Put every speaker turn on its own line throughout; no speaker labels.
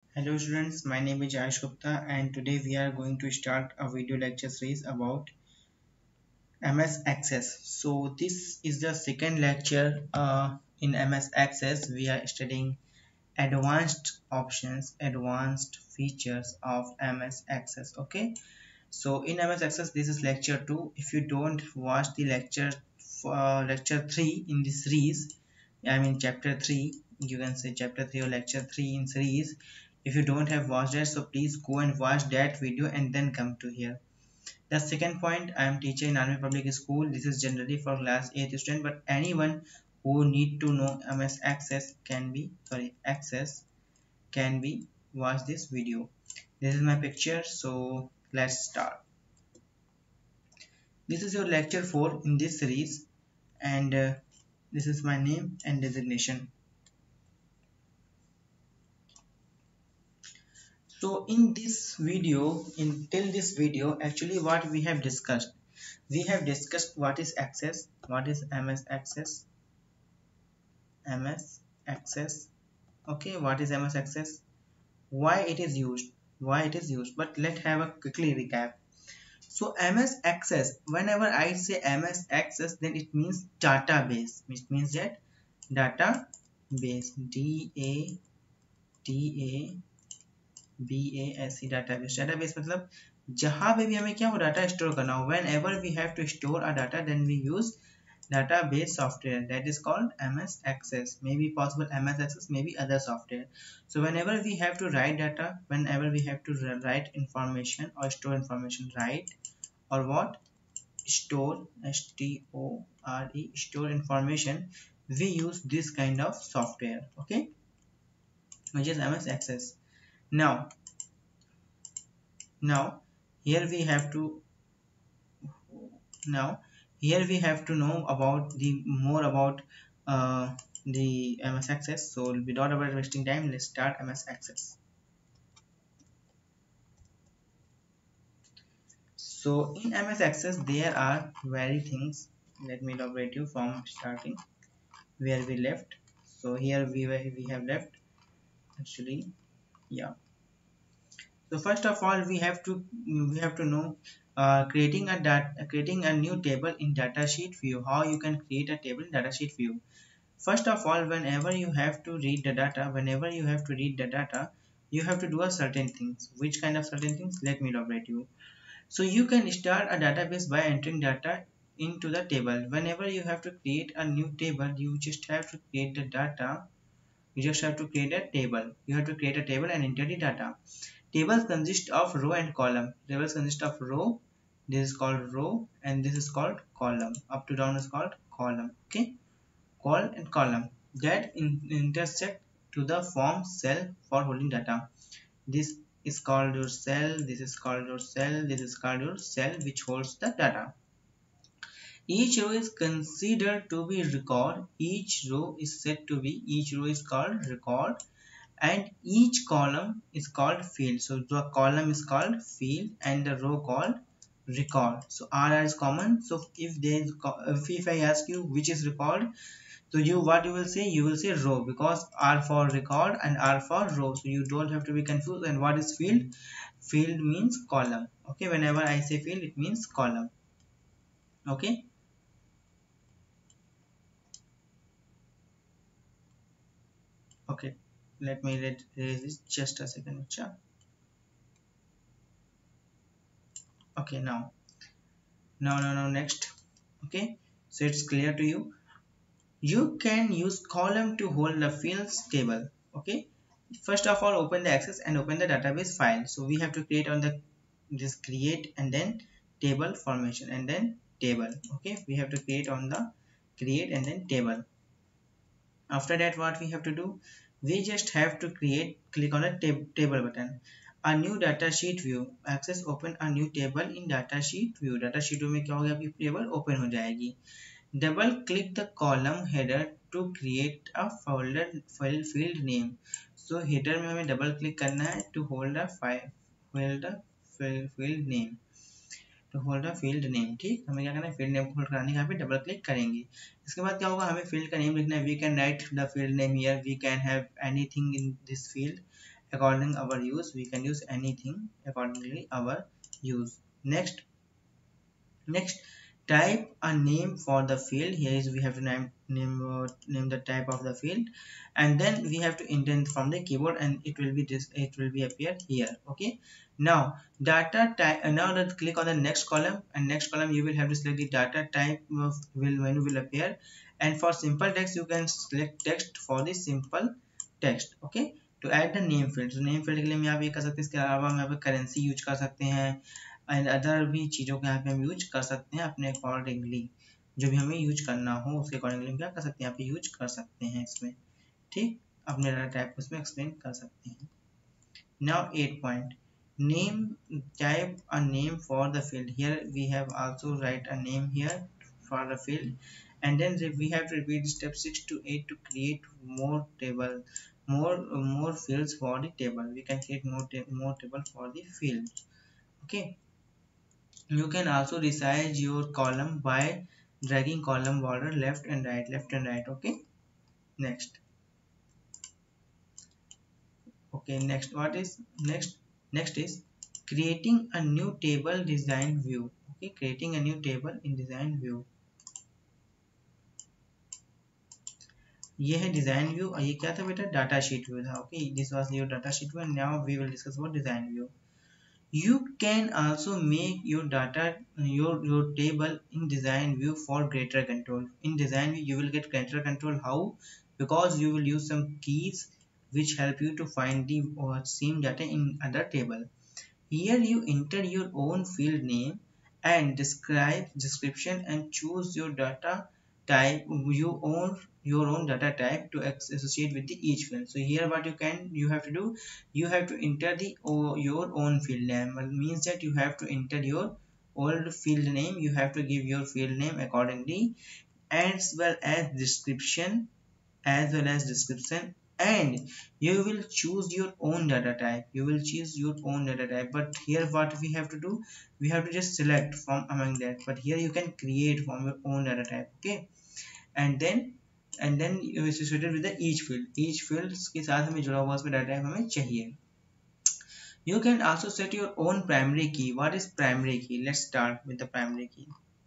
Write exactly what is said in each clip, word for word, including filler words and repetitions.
Hello students, my name is Jayesh Gupta and today we are going to start a video lecture series about M S Access. So this is the second lecture uh, in M S Access. We are studying advanced options, advanced features of M S Access. Okay, so in M S Access this is lecture two. If you don't watch the lecture uh, lecture three in this series, I mean chapter three, you can say chapter three or lecture three in series. If you don't have watched that, so please go and watch that video and then come to here. The second point, I am teacher in Army Public School. This is generally for class eighth student, but anyone who need to know M S Access can be sorry access can be watch this video. This is my picture, so let's start. This is your lecture four in this series, and uh, this is my name and designation. So in this video, in till this video, actually what we have discussed, we have discussed what is access, what is M S Access, M S Access. Okay, what is M S Access? Why it is used? Why it is used? But let's have a quickly recap. So M S Access, whenever I say M S Access, then it means database, which means that database, D A T A B A S C database database मतलब जहां पे भी हमें क्या हो data store करना हो whenever we have to store a data then we use database software that is called M S Access. Maybe possible M S Access, maybe other software. So whenever we have to write data, whenever we have to write information or store information, write or what store, S T O R E, store information, we use this kind of software, okay, which is M S Access. Now now here we have to now here we have to know about the more about uh, the M S Access. So without about wasting time, let's start M S Access. So in M S Access there are very things. Let me elaborate you from starting where we left. So here we we have left actually, yeah. So first of all, we have to we have to know uh, creating a data creating a new table in datasheet view. How you can create a table in datasheet view. First of all, whenever you have to read the data, whenever you have to read the data, you have to do a certain things. Which kind of certain things? Let me elaborate you. So you can start a database by entering data into the table. Whenever you have to create a new table, you just have to create the data. You just have to create a table. You have to create a table and enter the data. Tables consist of row and column. Tables consist of row. This is called row and this is called column. Up to down is called column. Okay. Col and column that in intersect to the form cell for holding data. This is called your cell. This is called your cell. This is called your cell which holds the data. Each row is considered to be record. Each row is said to be. Each row is called record and each column is called field. So the column is called field and the row called record. So R is common. So if there is if, if I ask you which is record, so you what you will say, you will say row because R for record and R for row. So you don't have to be confused. And what is field? Field means column. Okay, whenever I say field it means column. Okay, okay, let me read this just a second. Okay, now now now now next. Okay, so it's clear to you. You can use column to hold the fields table. Okay, first of all open the access and open the database file. So we have to create on the this create and then table formation and then table. Okay, we have to create on the create and then table. After that what we have to do, we just have to create, click on the tab table button. A new data sheet view, access open a new table in data sheet view. Data sheet view में क्या होगा, आपकी table open हो जाएगी. Double click the column header to create a folder file field name. So header में हमें double click करना है to hold a file field field name. तो होल्ड अ फील्ड नेम. ठीक, हमें क्या करना है, फील्ड नेम को होल्ड कराने के यहाँ पे डबल क्लिक करेंगे. इसके बाद क्या होगा, हमें फील्ड का नेम लिखना है. We can write the field name here. We can have anything in this field according our use. We can use anything accordingly our use. Next, next type a name for the field. Here is we have to name name uh, name the type of the field, and then we have to indent from the keyboard, and it will be this it will be appear here. Okay, now data type. Uh, now let's click on the next column, and next column you will have to select the data type of will menu will appear, and for simple text you can select text for the simple text. Okay, to add the name field, so name field के लिए हम यहाँ पे कर सकते हैं, इसके अलावा हम यहाँ पे करेंसी यूज कर सकते हैं, एंड अदर भी चीज़ों को यहाँ पे हम यूज कर सकते हैं अपने अकॉर्डिंगली, जो भी हमें यूज करना हो उसके अकॉर्डिंगली हम क्या कर सकते हैं, यहाँ पे यूज कर सकते हैं इसमें, ठीक, अपने डाटा टाइप को इसमें एक्सप्लेन कर सकते हैं. Now at point, name type a name for the field. Here we have also write a name here for the field, and then we have to repeat step six to eight to create more table, more more fields for the table. We can create more ta more table for the field. Okay, you can also resize your column by dragging column border left and right, left and right. Okay, next. Okay, next what is next next is creating a new table design view. Okay, creating a new table in design view. ये है design view, और ये क्या था बेटा, data sheet view था. Okay, this was your data sheet view, and now we will discuss about design view. You can also make your data your your table in design view for greater control. In design view you will get greater control. How? Because you will use some keys which help you to find the uh, same data in other table. Here you enter your own field name and describe description and choose your data type. You own your own data type to associate with the each field. So here what you can you have to do, you have to enter the oh, your own field name. Well, means that you have to enter your old field name, you have to give your field name accordingly, as well as description, as well as description and you will choose your own data type. You will choose your own data type, but here what we have to do, we have to just select from among that, but here you can create from your own data type. Okay, and then and then you associated with the each field, each field के साथ हमें जुड़ा हुआ उसमें data type हमें चाहिए. You can also set your own primary key. What is primary key? Let's start with the primary key.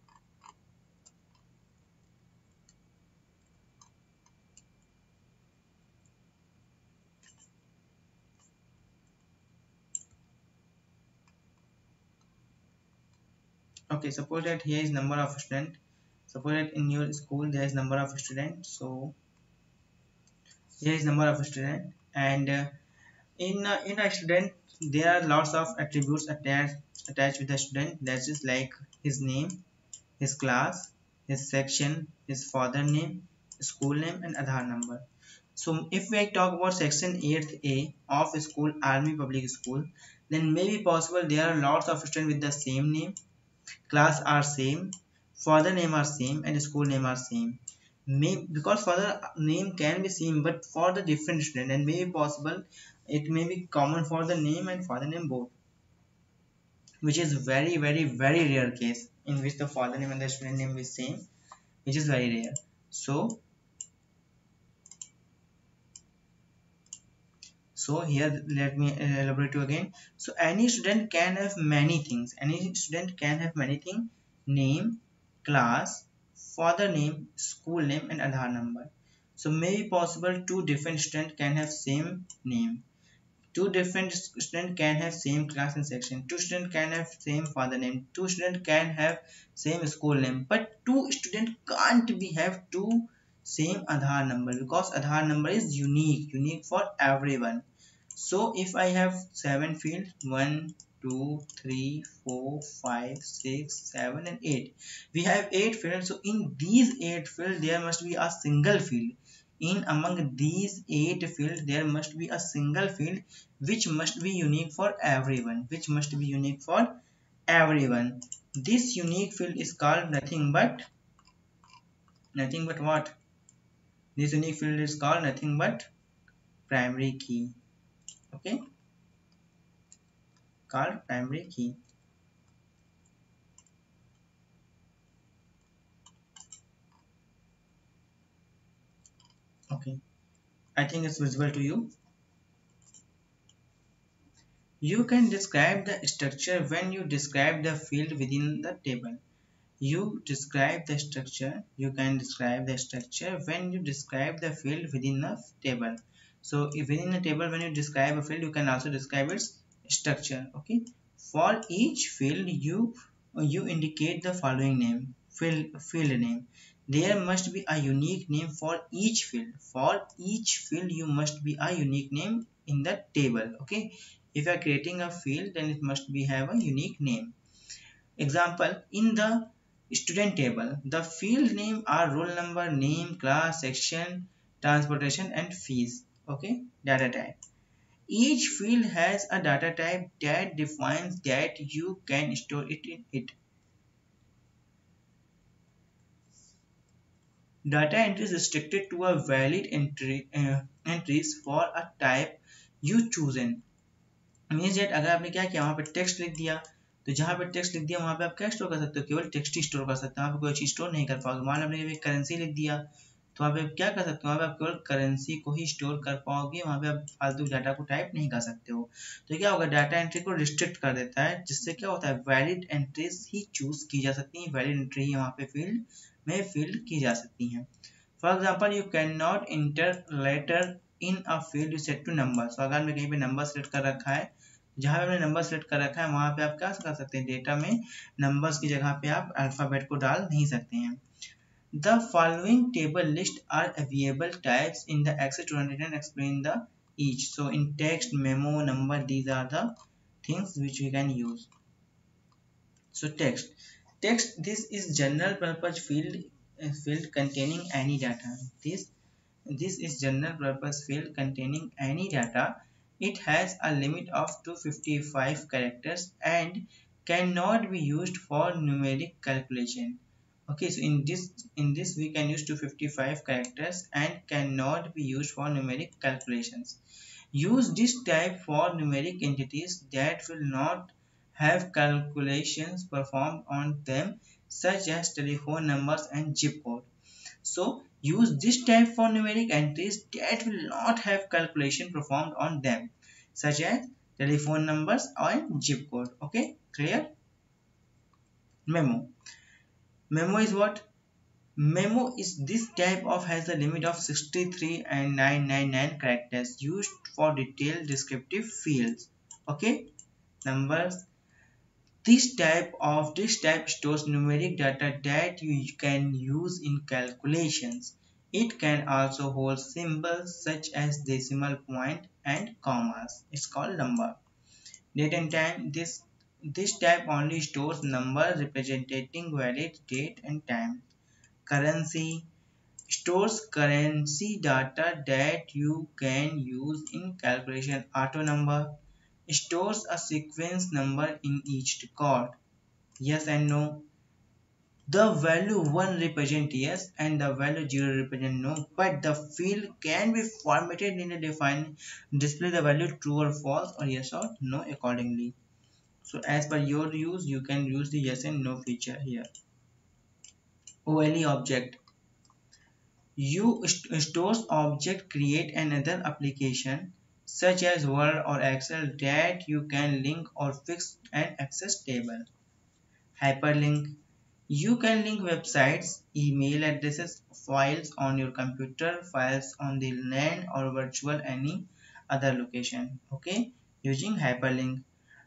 Okay, suppose that here is number of student. Suppose that in your school there is number of students. So here is number of student, and uh, in uh, in a student there are lots of attributes attached attached with the student. That is like his name, his class, his section, his father name, school name, and Aadhaar number. So if we talk about section eighth A of school Army Public School, then maybe possible there are lots of students with the same name, class are same, father name are same, and school name are same. May because father name can be same, but for the different student, and may be possible it may be common for the name and father name both, which is very very very rare case in which the father name and the student name is same, which is very rare. So so here let me elaborate you again. So any student can have many things, any student can have many things: name, class, father name, school name, and Aadhaar number. So maybe possible two different students can have same name, two different students can have same class and section, two students can have same father name, two students can have same school name, but two students can't be have two same Aadhaar number, because Aadhaar number is unique unique for everyone. So if I have seven fields, one, two, three, four, five, six, seven, and eight. We have eight fields. So in these eight fields, there must be a single field. In among these eight fields, there must be a single field which must be unique for everyone. Which must be unique for everyone. This unique field is called nothing but nothing but what? This unique field is called nothing but primary key. Okay, called primary key. Okay, I think it's visible to you. You can describe the structure when you describe the field within the table. You describe the structure you can describe the structure when you describe the field within a table. So if within a table, when you describe a field, you can also describe its structure. Okay, for each field you you indicate the following name: field field name. There must be a unique name for each field. For each field you must be a unique name in the table. Okay, if you are creating a field, then it must be have a unique name. Example, in the student table, the field name are roll number, name, class, section, transportation, and fees. Okay, data type. Each field has a data type that defines that you can store it in it. Data entry is restricted to a valid entry uh, entries for a type you chosen. Means date अगर आपने क्या किया, वहाँ पे text लिख दिया, तो जहाँ पे टेक्स्ट लिख दिया वहाँ पे आप क्या स्टोर कर सकते हो? केवल टेक्स्ट ही स्टोर कर सकते हो, वहाँ पे कोई चीज स्टोर नहीं कर पाओगे। मान लो आपने करेंसी लिख दिया, तो वहाँ पे क्या कर सकते हो? वहाँ पे आप केवल करेंसी को ही स्टोर कर पाओगे, वहाँ पे आप फालतू डाटा को टाइप नहीं कर सकते हो। तो क्या होगा, डाटा एंट्री को रिस्ट्रिक्ट कर देता है, जिससे क्या होता है, वैलिड एंट्रीज ही चूज की जा सकती है, वैलिड एंट्री ही वहाँ पे फील्ड में फिल की जा सकती है। For example, you can not enter letter in a field you set to number. So अगर मैं कहीं पे नंबर सेलेक्ट कर रखा है, जहां पे हमने नंबर सेलेक्ट कर रखा है, वहां पे आप क्या कर सकते हैं, डेटा में नंबर्स की जगह पे आप अल्फाबेट को डाल नहीं सकते हैं। The following table list are available types in the Excel two hundred and explain the each. So in text, memo, number, these are the things which we can use. So text text this is general purpose field uh, field containing any data. this This is general purpose field containing any data. It has a limit of two hundred fifty-five characters and cannot be used for numeric calculation. Okay, so in this in this we can use two hundred fifty-five characters and cannot be used for numeric calculations. Use this type for numeric entities that will not have calculations performed on them, such as telephone numbers and zip code. So use this type for numeric entries that will not have calculation performed on them, such as telephone numbers and zip code. Okay, clear? Memo. Memo is what? Memo is this type of has a limit of sixty-three and nine hundred ninety-nine characters used for detailed descriptive fields. Okay, numbers. This type of this type stores numeric data that you can use in calculations. It can also hold symbols such as decimal point and commas. It's called number. Date and time. This this type only stores numbers representing valid date and time. Currency stores currency data that you can use in calculation. Auto number stores a sequence number in each record. Yes and no. The value one represent yes and the value zero represent no, but the field can be formatted in a defined display the value true or false or yes or no accordingly. So as per your use, you can use the yes and no feature here. O L E object. You st stores object create another application such as Word or Excel that you can link or fix an access table. Hyperlink. You can link websites, email addresses, files on your computer, files on the LAN or virtual any other location. Okay, using hyperlink.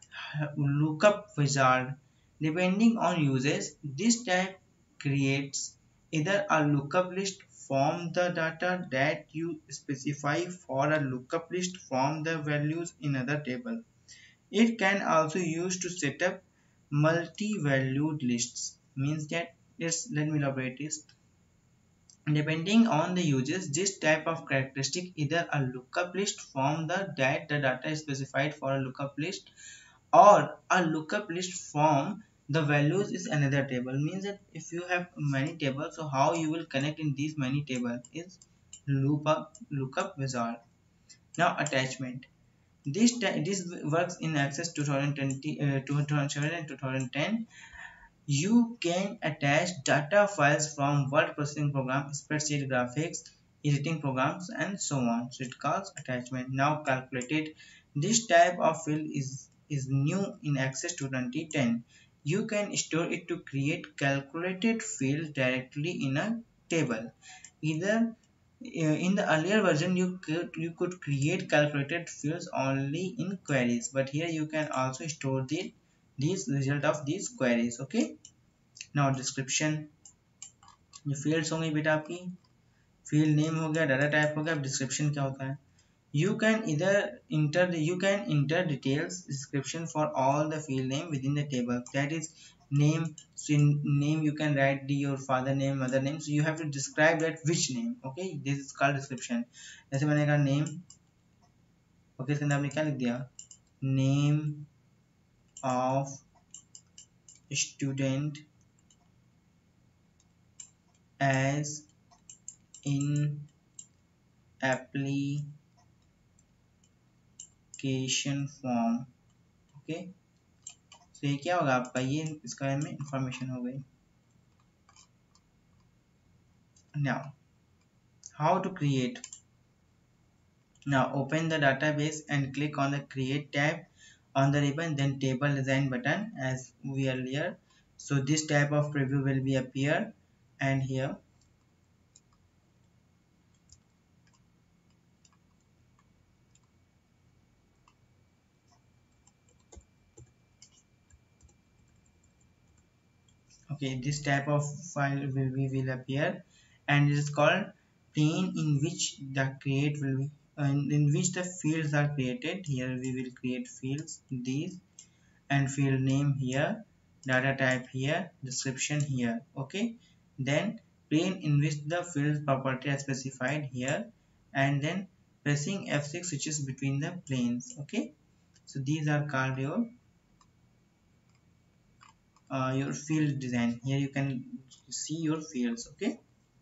Lookup wizard. Depending on uses, this type creates either a lookup list from the data that you specify for a lookup list from the values in other table. It can also use to set up multi-valued lists. Means that yes, let me elaborate this. Depending on the uses, this type of characteristic either a lookup list from the that the data is specified for a lookup list or a lookup list from the values is another table. Means that if you have many tables, so how you will connect in these many tables is lookup lookup wizard. Now attachment. This this works in Access twenty twenty, uh, two thousand seven and two thousand ten. You can attach data files from word processing program, spreadsheet, graphics, editing programs, and so on. So it calls attachment. Now calculated This type of field is is new in Access two twenty ten. You can store it to create calculated fields directly in a table. Either uh, in the earlier version you could you could create calculated fields only in queries, but here you can also store the these result of these queries. Okay, now description, ये fields होंगे बेटा आपकी, field name हो गया, data type हो गया, अब description क्या होता है? You can either enter the, you can enter details description for all the field name within the table, that is name. So in name you can write the your father name, mother name, so you have to describe that which name. Okay, this is called description. जैसे मैंने कहा name, okay, इसके अंदर आपने क्या लिख दिया, name of student as in application form. Okay, तो ये क्या होगा आपका, ये इसके बारे में इंफॉर्मेशन हो गई. Now how to create? Now open the database and click on the create tab on the ribbon, then table design button as we earlier. So this type of preview will be appear, and here okay, this type of file will be will appear, and it is called pane in which the create will be uh, in, in which the fields are created. Here we will create fields these, and field name here, data type here, description here. Okay, then pane in which the field property are specified here, and then pressing F six switches between the planes. Okay, so these are called your uh, your field design. Here you can see your fields. Okay,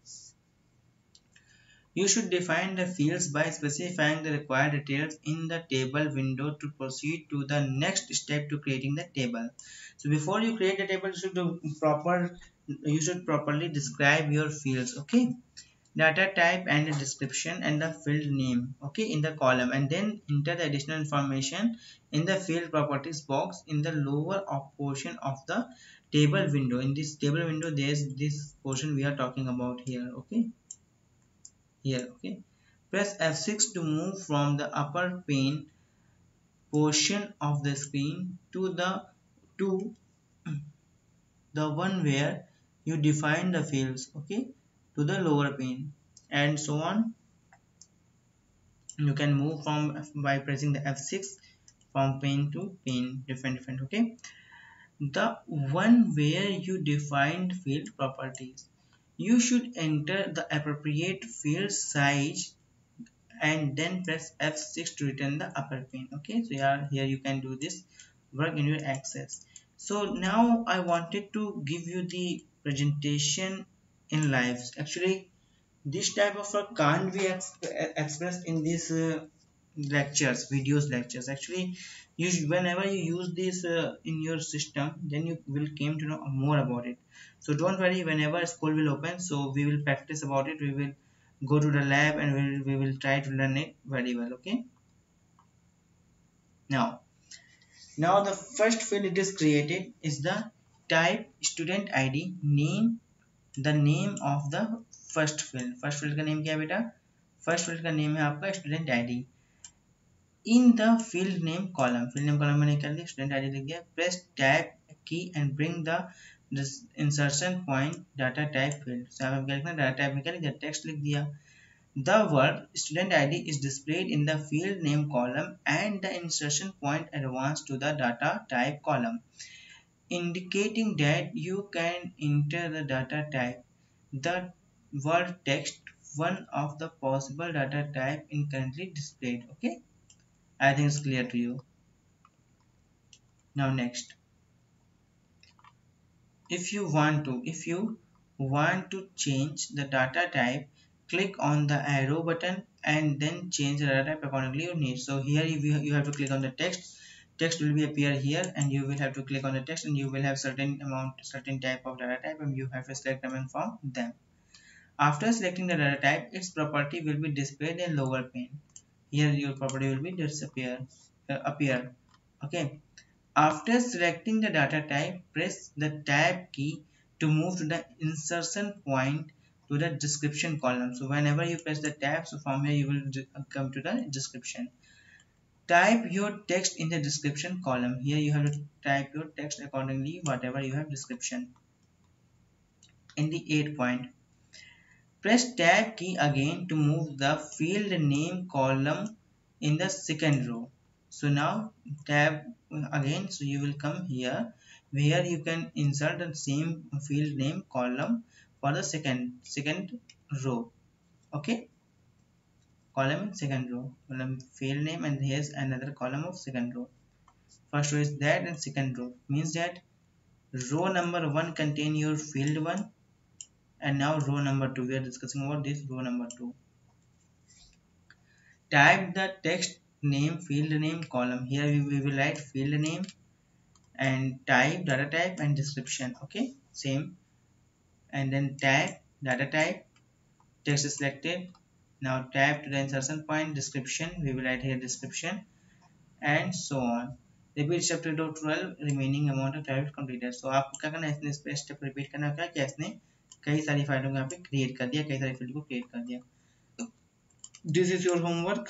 you should define the fields by specifying the required details in the table window to proceed to the next step to creating the table. So before you create the table, you should do proper you should properly describe your fields. Okay, data type and the description and the field name, okay, in the column, and then enter the additional information in the field properties box in the lower portion of the table window. In this table window, there's this portion we are talking about here. Okay, here. Okay, press F six to move from the upper pane portion of the screen to the to the one where you define the fields, okay, to the lower pane, and so on. You can move from by pressing the F six from pane to pane, different different. Okay, the one where you defined field properties, you should enter the appropriate field size and then press F six to return the upper pane. Okay, so yeah, here you can do this work in your Access. So now I wanted to give you the presentation in live. Actually, this type of work can't be ex expressed in these uh, lectures, videos lectures. Actually, you whenever you use this uh, in your system, then you will came to know more about it. So don't worry, whenever school will open, so we will practice about it. We will go to the lab and we will, we will try to learn it very well. Okay, now now the first field it is created is the type student id, name, the name of the first field. first field का name क्या है बेटा, first field का name है आपका student id. in the field name column, field name column मैंने क्या लिया, student id लिख दिया. press tab key and bring the this insertion point data type field. so आप क्या लिखना, data type में क्या लिख दिया, text लिख दिया. The word student id is displayed in the field name column and the insertion point advanced to the data type column, indicating that you can enter the data type. The word text, one of the possible data type in currently displayed. Okay, I think it's clear to you. Now next, if you want to if you want to change the data type, click on the arrow button and then change the data type accordingly you need. So here you, you have to click on the text. Text will be appear here, and you will have to click on the text, and you will have certain amount certain type of data type, and you have to select them from them. After selecting the data type, its property will be displayed in lower pane. Here your property will be disappear. uh, appear. Okay. After selecting the data type, press the tab key to move to the insertion point to the description column. So whenever you press the tab, so from here you will come to the description. Type your text in the description column. Here you have to type your text accordingly, whatever you have description. In the eighth point, press tab key again to move the field name column in the second row. So now tab again, so you will come here where you can insert the same field name column for the second second row. Okay, column in second row, column field name, and here's another column of second row. First row is that, and second row means that row number one contain your field one, and now row number two, we are discussing about this row number two. Type the text name field name column. Here we, we will write field name and type data type and description. Okay, same, and then tag data type, text is selected. Now tab to the insertion point, description, we will write here description, and so on. Repeat step to twelve, remaining amount of type completed. So आपको क्या करना है, इसने इस step repeat करना क्या क्या इसने कई सारी फाइलों को यहाँ पे क्रिएट कर दिया, कई सारी फील्ड को क्रिएट कर दिया. This is your homework.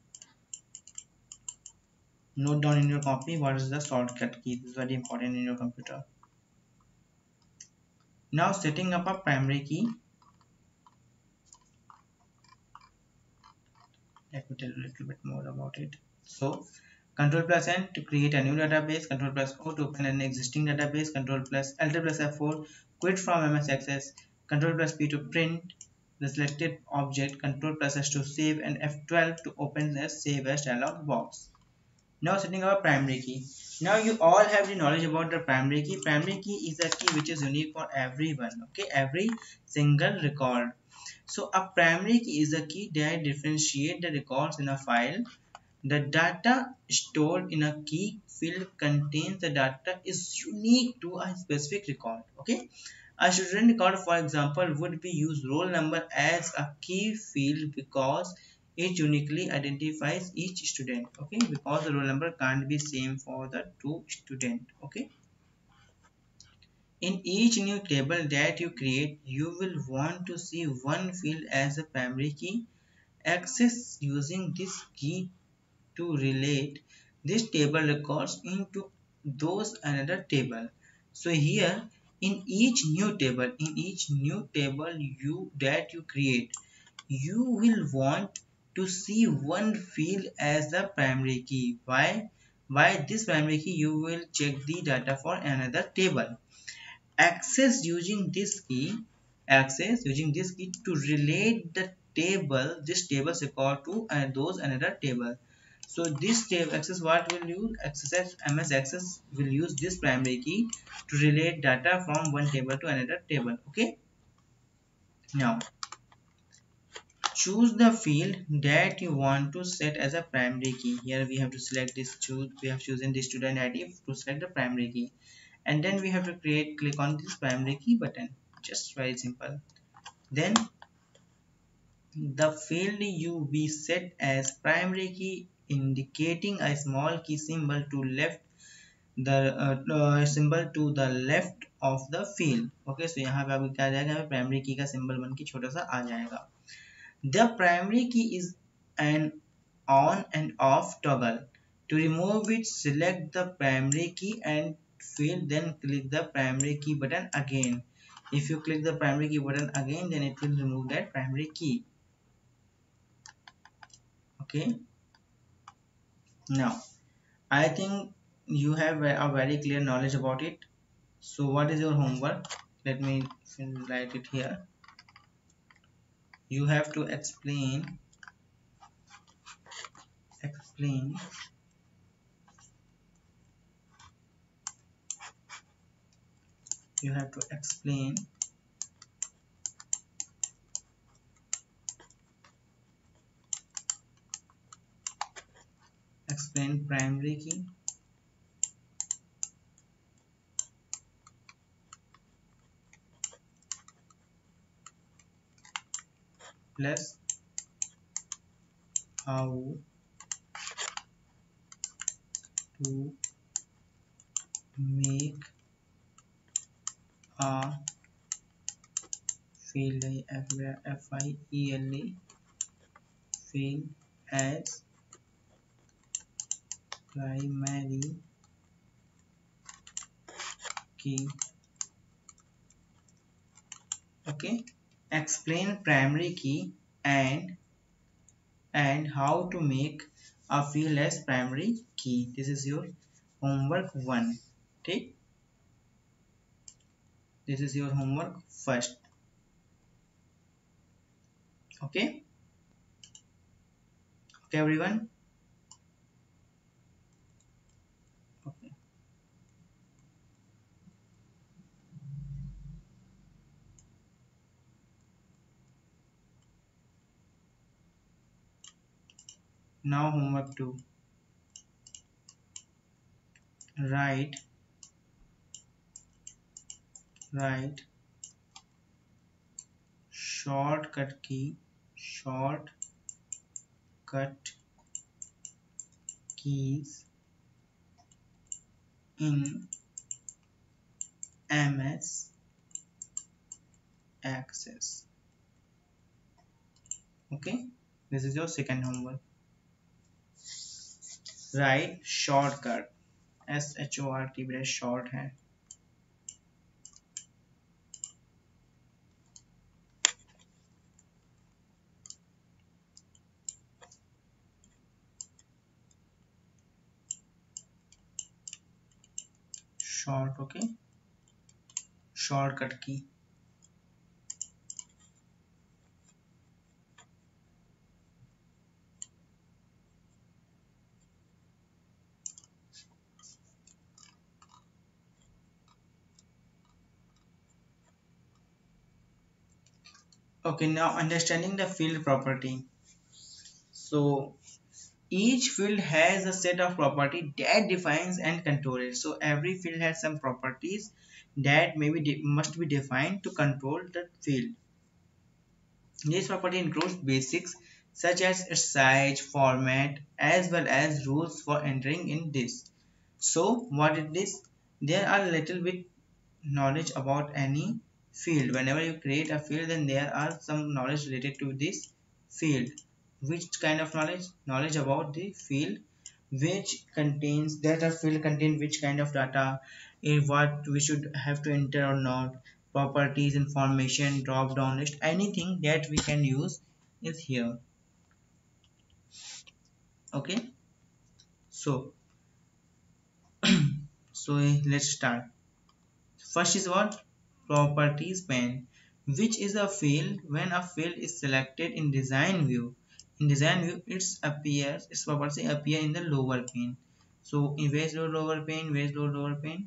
Note down in your copy what is the shortcut key. This is very important in your computer. Now setting up a primary key. Let me tell you a little bit more about it. So Control plus N to create a new database, Control plus O to open an existing database, Control plus Alt plus F four quit from M S Access, Control plus P to print the selected object, Control plus S to save, and F twelve to open the save as dialog box. Now setting up a primary key. Now you all have the knowledge about the primary key. Primary key is a key which is unique for everyone. Okay, every single record. So a primary key is a key that differentiates the records in a file. The data stored in a key field contains the data is unique to a specific record. Okay, a student record, for example, would be use roll number as a key field because it uniquely identifies each student. Okay, because the roll number can't be same for the two students. Okay, in each new table that you create, you will want to see one field as a primary key. Access using this key to relate this table records into those another table. So here in each new table, in each new table you that you create, you will want to see one field as the primary key. Why? Why this primary key? You will check the data for another table. Access using this key, access using this key to relate the table, this table's record to and those another table. So this table access what will use access M S Access will use this primary key to relate data from one table to another table. Okay. Now choose the field that you want to set as a primary key. Here we have to select this choose we have chosen the student I D to select the primary key, and then we have to create click on this primary key button. Just very simple. Then the field you be set as primary key indicating a small key symbol to left the uh, uh, symbol to the left of the field. Okay, so यहाँ पे आपको क्या आ जाएगा, primary key का symbol बन के छोटा सा आ जाएगा. The primary key is an on and off toggle. To remove it, select the primary key and field, then click the primary key button again. If you click the primary key button again, then it will remove that primary key. Okay. Now, I think you have a very clear knowledge about it. So what is your homework? Let me write it here. You have to explain explain you have to explain explain primary key plus how to make a field, F I E L E, field as primary key. Okay, explain primary key and and how to make a field as primary key. This is your homework one. Okay, this is your homework first. Okay, okay everyone. Okay, now homework two. Write write shortcut key shortcut keys in M S Access. Okay, this is your second homework. Write shortcut, S H O R T बड़ा short है. Short, okay, shortcut key. Okay, now understanding the field property. So each field has a set of property that defines and control it. So every field has some properties that maybe de must be defined to control the field. This property includes basics such as its size, format, as well as rules for entering in this. So what it is? There are little bit knowledge about any field. Whenever you create a field, then there are some knowledge related to this field. Which kind of knowledge? Knowledge about the field, which contains that a field contain which kind of data, in what we should have to enter or not, properties, information, drop down list, anything that we can use is here. Okay, so so let's start. First is what? Properties pane, which is a field. When a field is selected in design view, in design view its appears its property appear in the lower pane. So in where is your lower pane? Where is your lower pane?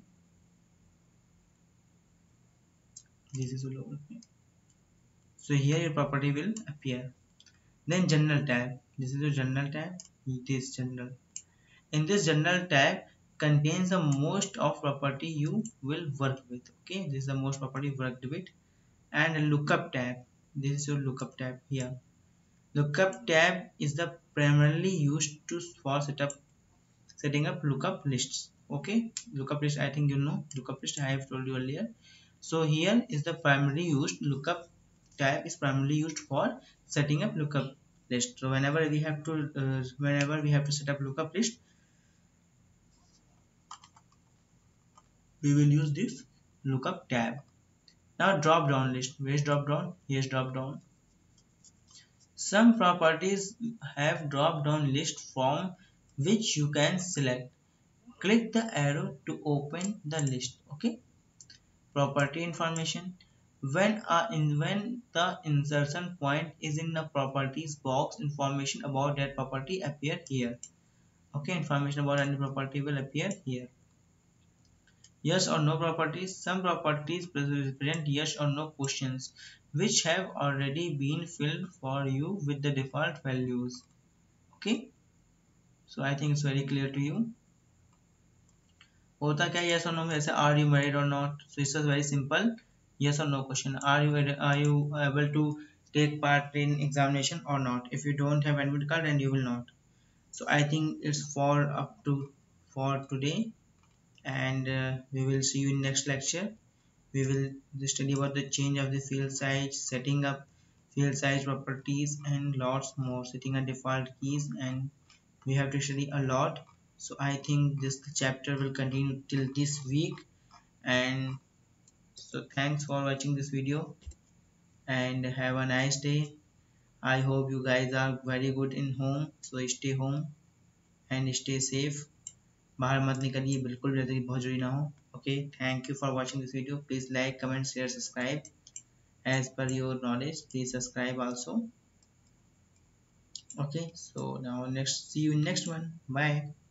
This is the lower pane. So here your property will appear. Then general tab. This is the general tab. This general. In this general tab contains the most of property you will work with. Okay, this is the most property worked with. And a lookup tab. This is your lookup tab here. Lookup tab is the primarily used to for setup setting up lookup lists. Okay, lookup list, I think you know lookup list, I have told you earlier. So here is the primary used. Lookup tab is primarily used for setting up lookup list. So whenever we have to uh, whenever we have to set up lookup list, we will use this lookup tab. Now drop down list. Where is drop down? Here's drop down. Some properties have drop down list from which you can select. Click the arrow to open the list. Okay. Property information. When a in when the insertion point is in the properties box, information about that property appear here. Okay, information about any property will appear here. Yes or no properties. Some properties present yes or no questions which have already been filled for you with the default values. Okay, so I think it's very clear to you. होता क्या yes or no में ऐसे are you married or not? So it's a very simple yes or no question. Are you are you able to take part in examination or not? If you don't have admit card, then you will not. So I think it's for up to for today, and uh, we will see you in next lecture. We will study about the change of the field size, setting up field size properties, and lots more, setting a default keys, and we have to study a lot. So I think this chapter will continue till this week. And so thanks for watching this video, and have a nice day. I hope you guys are very good in home, so stay home and stay safe. बाहर मत निकलिए बिल्कुल, जैसे कि बहुत जरूरी ना हो. Okay, thank you for watching this video. Please like, comment, share, subscribe. As per your knowledge, please subscribe also. Okay, so now next, see you in next one. Bye.